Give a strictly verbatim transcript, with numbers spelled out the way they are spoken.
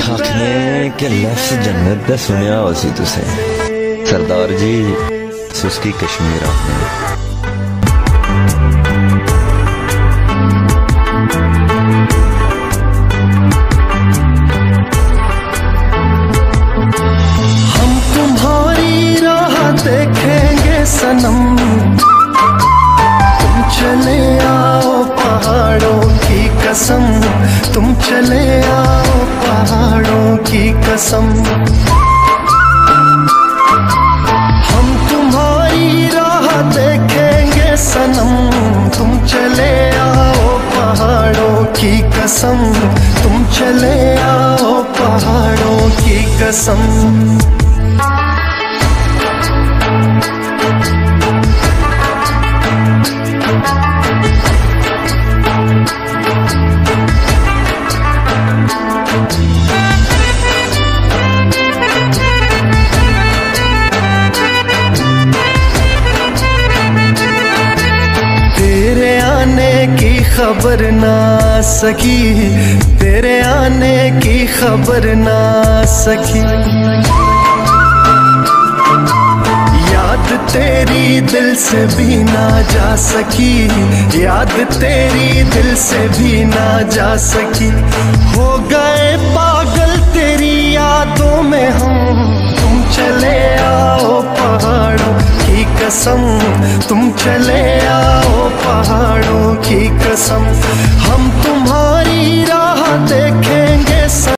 आखिए कि लफ्ज़ जन्नत दा सुनिया हो सी तुसे सरदार जी सुस्की कश्मीर आपने। हम तुम्हारी राह देखेंगे सनम, तुम चले आओ पहाड़ों की कसम, तुम चले आओ पहाड़ों की कसम। हम तुम्हारी राह देखेंगे सनम, तुम चले आओ पहाड़ों की कसम, तुम चले आओ पहाड़ों की कसम। तेरे आने की खबर ना सकी, तेरे आने की खबर ना सकी, याद तेरी दिल से भी ना जा सकी, याद तेरी दिल से भी ना जा सकी। हो गए पागल तेरी यादों में हम, तुम चले आओ पहाड़ों की कसम, तुम चले आओ पहाड़ों की कसम। हम तुम्हारी राह देखें